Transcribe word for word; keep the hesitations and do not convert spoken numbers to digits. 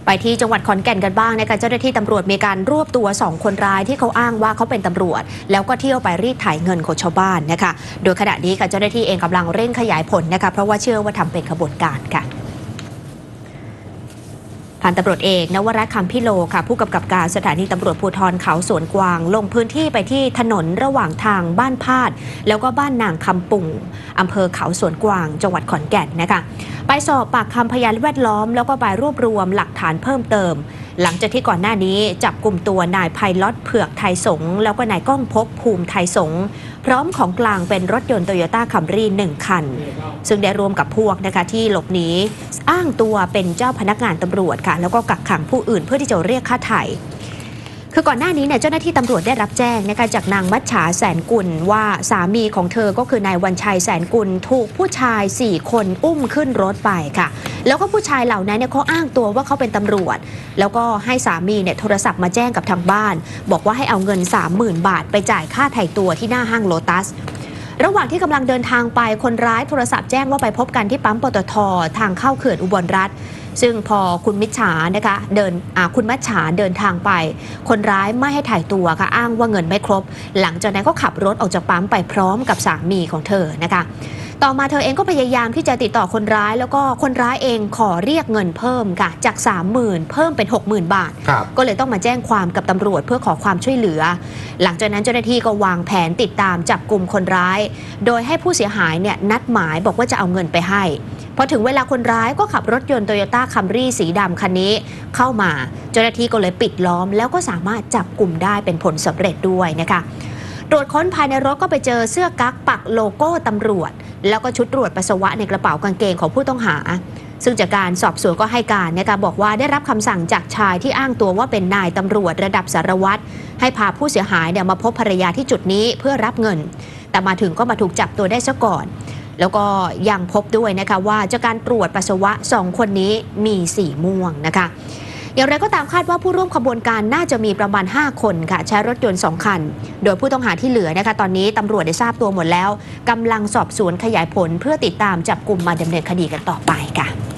ไปที่จังหวัดขอนแก่นกันบ้างนะคะเจ้าหน้าที่ตำรวจมีการรวบตัวสองคนร้ายที่เขาอ้างว่าเขาเป็นตำรวจแล้วก็เที่ยวไปรีดไถเงินของชาวบ้านนะคะโดยขณะนี้ค่ะเจ้าหน้าที่เองกำลังเร่งขยายผลนะคะเพราะว่าเชื่อว่าทำเป็นขบวนการค่ะพันตำรวจเอกนวรัตน์คำพิโลค่ะผู้กำกับการสถานีตำรวจภูธรเขาสวนกวางลงพื้นที่ไปที่ถนนระหว่างทางบ้านพาดแล้วก็บ้านนางคำปุ่งอำเภอเขาสวนกวางจังหวัดขอนแก่นนะคะไปสอบปากคำพยานแวดล้อมแล้วก็ไปรวบรวมหลักฐานเพิ่มเติมหลังจากที่ก่อนหน้านี้จับกลุ่มตัวนายไพลอตเผือกไทยสงแล้วก็นายก้องพบภูมิไทยสงพร้อมของกลางเป็นรถยนต์โตโยต้าคัมรี่หนึ่งคันซึ่งได้รวมกับพวกนะคะที่หลบหนีอ้างตัวเป็นเจ้าพนักงานตำรวจค่ะแล้วก็กักขังผู้อื่นเพื่อที่จะเรียกค่าไถ่คือก่อนหน้านี้เนี่ยเจ้าหน้าที่ตำรวจได้รับแจ้งนะคะจากนางมัจฉาแสนกุลว่าสามีของเธอก็คือนายวันชัยแสนกุลถูกผู้ชายสี่คนอุ้มขึ้นรถไปค่ะแล้วก็ผู้ชายเหล่านั้นเนี่ยเขาอ้างตัวว่าเขาเป็นตำรวจแล้วก็ให้สามีเนี่ยโทรศัพท์มาแจ้งกับทางบ้านบอกว่าให้เอาเงิน สามหมื่น บาทไปจ่ายค่าไถ่ตัวที่หน้าห้างโลตัสระหว่างที่กำลังเดินทางไปคนร้ายโทรศัพท์แจ้งว่าไปพบกันที่ปั๊มปตท.ทางเข้าเขื่อนอุบลรัตน์ซึ่งพอคุณมิจฉานะคะเดินคุณมัจฉาเดินทางไปคนร้ายไม่ให้ถ่ายตัวค่ะอ้างว่าเงินไม่ครบหลังจากนั้นก็ขับรถออกจากปั๊มไปพร้อมกับสามีของเธอนะคะต่อมาเธอเองก็พยายามที่จะติดต่อคนร้ายแล้วก็คนร้ายเองขอเรียกเงินเพิ่มค่ะจาก สามหมื่น เพิ่มเป็น หกหมื่น บาทก็เลยต้องมาแจ้งความกับตำรวจเพื่อขอความช่วยเหลือหลังจากนั้นเจ้าหน้าที่ก็วางแผนติดตามจับกลุ่มคนร้ายโดยให้ผู้เสียหายเนี่ยนัดหมายบอกว่าจะเอาเงินไปให้พอถึงเวลาคนร้ายก็ขับรถยนต์โตโยต้าคัมรี่สีดำคันนี้เข้ามาเจ้าหน้าที่ก็เลยปิดล้อมแล้วก็สามารถจับกลุ่มได้เป็นผลสำเร็จด้วยนะคะตรวจค้นภายในรถก็ไปเจอเสื้อกั๊กปักโลโก้ตำรวจแล้วก็ชุดตรวจปัสสาวะในกระเป๋ากางเกงของผู้ต้องหาซึ่งจากการสอบสวนก็ให้การนะคะบอกว่าได้รับคำสั่งจากชายที่อ้างตัวว่าเป็นนายตำรวจระดับสารวัตรให้พาผู้เสียหายเนี่ยมาพบภรรยาที่จุดนี้เพื่อรับเงินแต่มาถึงก็มาถูกจับตัวได้ซะก่อนแล้วก็ยังพบด้วยนะคะว่าจากการตรวจปัสสาวะสองคนนี้มีสีม่วงนะคะอย่างไรก็ตามคาดว่าผู้ร่วมขบวนการน่าจะมีประมาณห้าคนค่ะใช้รถยนต์สองคันโดยผู้ต้องหาที่เหลือนะคะตอนนี้ตำรวจได้ทราบตัวหมดแล้วกำลังสอบสวนขยายผลเพื่อติดตามจับกลุ่มมาดำเนินคดีกันต่อไปค่ะ